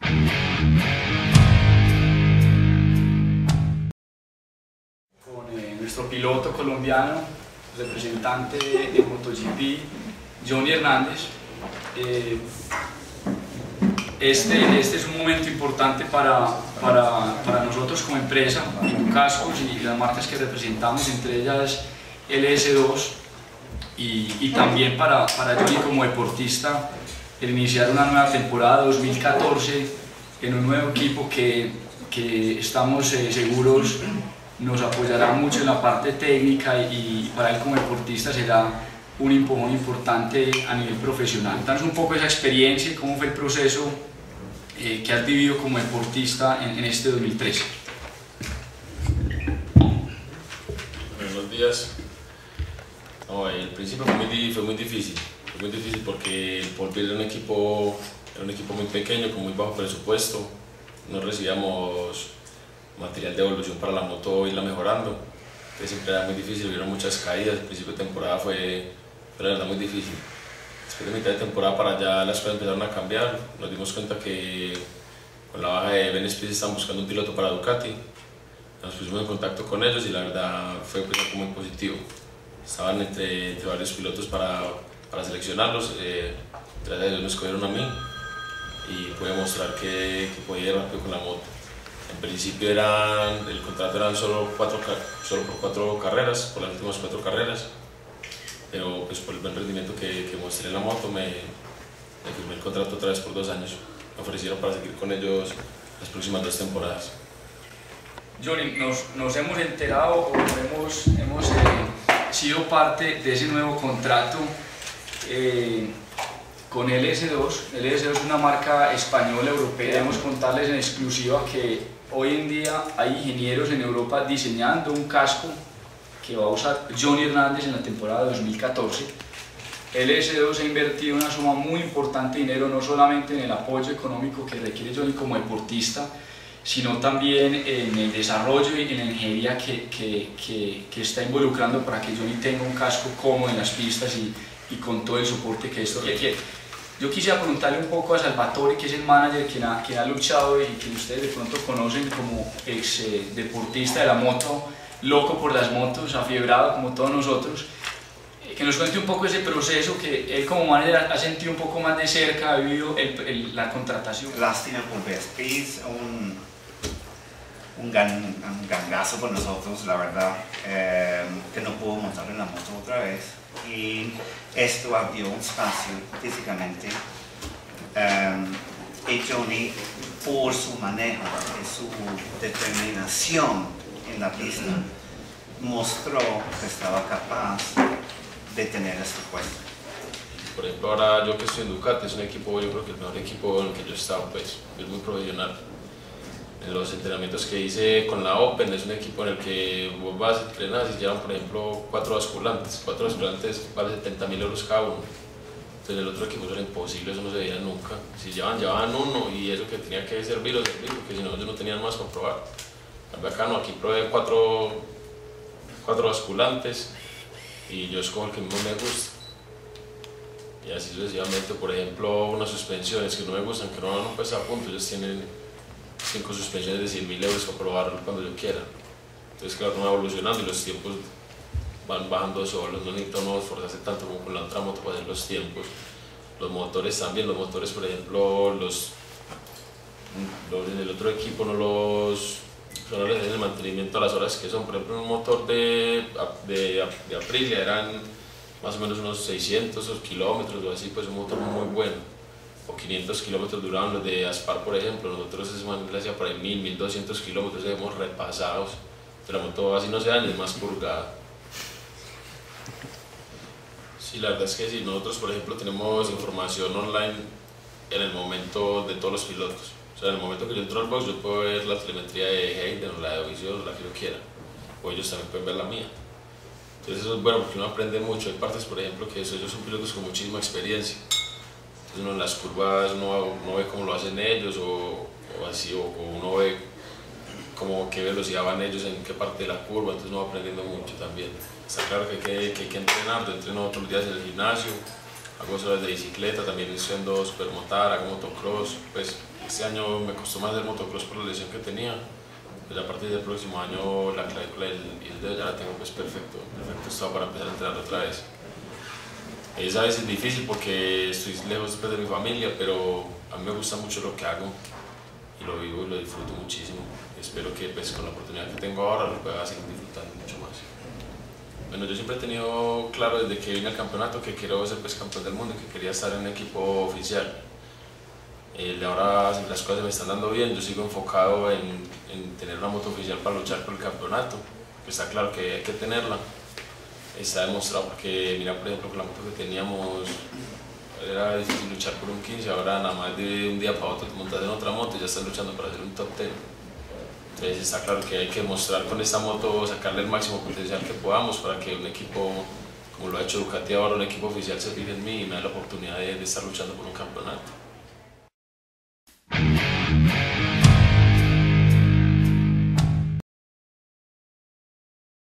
Con nuestro piloto colombiano, representante de MotoGP, Johnny Hernández. Este es un momento importante para nosotros como empresa, Cascos y las marcas que representamos, entre ellas LS2, y también para Johnny como deportista, el iniciar una nueva temporada 2014 en un nuevo equipo que estamos seguros nos apoyará mucho en la parte técnica, y para él como deportista será un empujón importante a nivel profesional. Danos un poco esa experiencia y cómo fue el proceso que has vivido como deportista en este 2013. Buenos días. No, el principio fue muy difícil porque el Polpi era un equipo muy pequeño, con muy bajo presupuesto. No recibíamos material de evolución para la moto irla mejorando. Entonces siempre era muy difícil, hubieron muchas caídas. El principio de temporada fue la verdad muy difícil. Después de mitad de temporada para allá las cosas empezaron a cambiar. Nos dimos cuenta que con la baja de Ben Spies estaban buscando un piloto para Ducati. Nos pusimos en contacto con ellos y la verdad fue algo muy positivo. Estaban entre varios pilotos para seleccionarlos. Gracias a Dios me escogieron a mí y pude mostrar que podía ir rápido con la moto. En principio el contrato eran solo por 4 carreras, por las últimas 4 carreras, pero pues por el buen rendimiento que mostré en la moto me firmé el contrato otra vez por 2 años. Me ofrecieron para seguir con ellos las próximas 2 temporadas. Johnny, nos hemos enterado o hemos sido parte de ese nuevo contrato con LS2. LS2 es una marca española europea. Queremos contarles en exclusiva que hoy en día hay ingenieros en Europa diseñando un casco que va a usar Johnny Hernández en la temporada 2014. LS2 ha invertido una suma muy importante de dinero, no solamente en el apoyo económico que requiere Johnny como deportista, sino también en el desarrollo y en la ingeniería que está involucrando para que Johnny tenga un casco cómodo en las pistas y con todo el soporte que esto requiere. Yo quisiera preguntarle un poco a Salvatore, que es el manager quien ha luchado y que ustedes de pronto conocen como ex deportista de la moto, loco por las motos, afiebrado como todos nosotros, que nos cuente un poco ese proceso que él como manager ha sentido un poco más de cerca, ha vivido la contratación. Lástima por Vespis, un gangazo por nosotros, la verdad, que no pudo montar en la moto otra vez, y esto abrió un espacio físicamente, y Johnny, por su manejo y su determinación en la pista, mostró que estaba capaz de tener este puesto. Por ejemplo, ahora yo que estoy en Ducati, es un equipo, yo creo que el mejor equipo en el que yo he estado, pues, es muy profesional. En los entrenamientos que hice con la Open, es un equipo en el que vos vas a entrenar y llevan, por ejemplo, 4 basculantes vale 70.000 euros cada uno. Entonces el otro equipo eso era imposible, eso no se veía nunca. Si llevaban uno y eso que tenía que servir, porque si no ellos no tenían más para probar. Acá no, aquí probé 4 basculantes y yo escojo el que más me gusta. Y así sucesivamente. Por ejemplo, unas suspensiones que no me gustan, que no pesa a punto, ellos tienen 5 suspensiones de 100.000 euros para probarlo cuando yo quiera. Entonces claro, uno va evolucionando y los tiempos van bajando solos, no necesita uno esforzarse tanto como con la otra moto para hacer los tiempos. Los motores también, los motores por ejemplo, en el otro equipo no les hacen el mantenimiento a las horas que son. Por ejemplo, un motor de Aprilia eran más o menos unos 600 kilómetros o así, pues un motor muy bueno. O 500 kilómetros duraban los de Aspar, por ejemplo. Nosotros ese man le hacía por ahí 1200 kilómetros, hemos repasados. La moto así no se daña, es más purgada. Sí, la verdad es que sí, nosotros por ejemplo tenemos información online en el momento de todos los pilotos. O sea, en el momento que yo entro al box yo puedo ver la telemetría de Hayden o la de Ovision o la que yo quiera. O ellos también pueden ver la mía. Entonces eso es bueno porque uno aprende mucho. Hay partes, por ejemplo, que ellos son pilotos con muchísima experiencia. Entonces uno en las curvas no ve cómo lo hacen ellos o así, o uno ve como qué velocidad van ellos en qué parte de la curva, entonces uno va aprendiendo mucho también. Está claro que hay que entrenar. Yo entreno otros días en el gimnasio, hago horas de bicicleta, también estoy haciendo supermotar, hago motocross. Pues este año me costó más hacer motocross por la lesión que tenía, pero a partir del próximo año la clavícula y el dedo ya la tengo pues perfecto estado para empezar a entrenar otra vez. Es a veces difícil porque estoy lejos después de mi familia, pero a mí me gusta mucho lo que hago y lo vivo y lo disfruto muchísimo. Espero que pues, con la oportunidad que tengo ahora lo pueda seguir disfrutando mucho más. Bueno, yo siempre he tenido claro desde que vine al campeonato que quiero ser pues, campeón del mundo y que quería estar en un equipo oficial. Ahora las cosas me están dando bien, yo sigo enfocado en tener una moto oficial para luchar por el campeonato, que está claro que hay que tenerla. Está demostrado porque, mira, por ejemplo, con la moto que teníamos era difícil luchar por un 15, ahora nada más de un día para otro te montas en otra moto y ya estás luchando para hacer un top 10. Entonces está claro que hay que mostrar con esta moto, sacarle el máximo potencial que podamos para que un equipo, como lo ha hecho Ducati ahora, un equipo oficial se fije en mí y me dé la oportunidad de estar luchando por un campeonato.